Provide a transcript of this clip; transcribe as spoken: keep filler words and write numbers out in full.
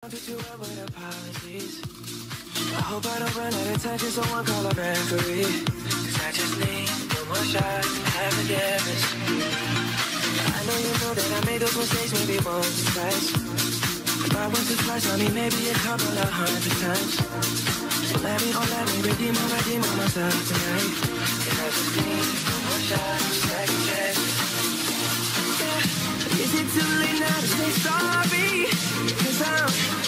I hope I don't run out of time, can someone call a referee? Cause I just need one more shot, have forgiveness. I know you know that I made those mistakes maybe once or twice. If I was to twice, I mean maybe a couple of hundred times. So let me, oh let me redeem or redeem myself tonight. Cause I just need one more shot, second chance. Yeah, is it too late now to say sorry? Cause I'm